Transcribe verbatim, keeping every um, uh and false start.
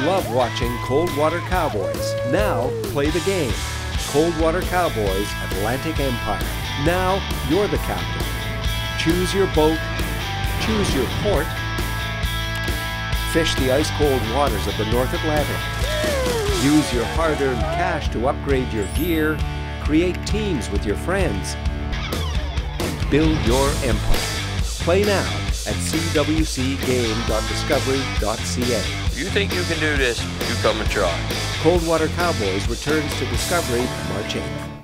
love watching Cold Water Cowboys. Now play the game. Cold Water Cowboys, Atlantic Empire. Now you're the captain. Choose your boat. Choose your port. Fish the ice-cold waters of the North Atlantic. Use your hard-earned cash to upgrade your gear. Create teams with your friends. Build your empire. Play now at c w c game dot discovery dot c a. If you think you can do this, you come and try. Cold Water Cowboys returns to Discovery March eighth.